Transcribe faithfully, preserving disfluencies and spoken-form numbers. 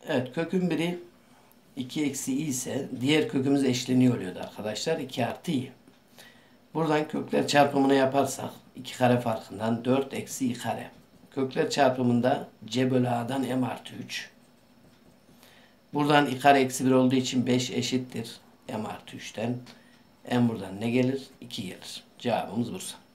Evet, kökün biri iki eksi i ise diğer kökümüz eşleniyor oluyordu arkadaşlar. iki artı i. Buradan kökler çarpımını yaparsak iki kare farkından dört eksi i kare. Kökler çarpımında c bölü a'dan m artı üç. Buradan i kare eksi bir olduğu için beş eşittir m artı üçten. M buradan ne gelir? iki gelir. Cevabımız Bursa.